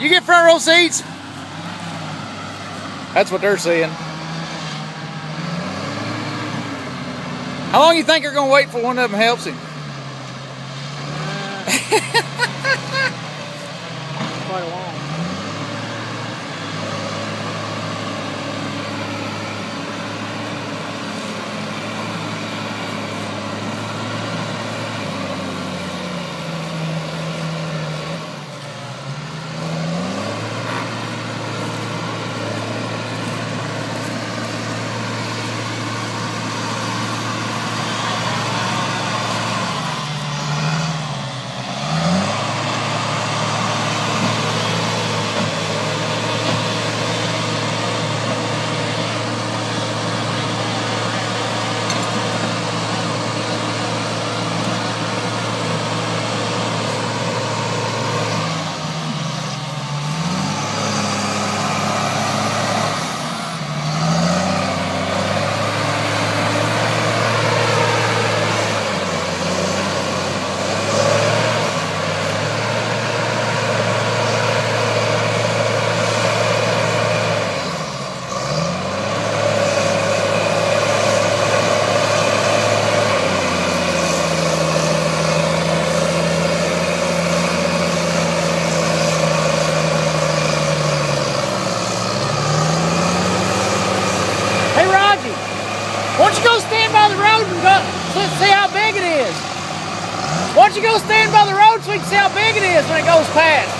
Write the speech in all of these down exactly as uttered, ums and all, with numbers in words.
You get front row seats? That's what they're saying. How long you think you're gonna wait for one of them helps him? Quite a long. Why don't you go stand by the road and go, let's see how big it is. Why don't you go stand by the road so we can see how big it is when it goes past?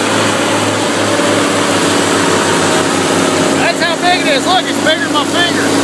Look, it's bigger than my finger.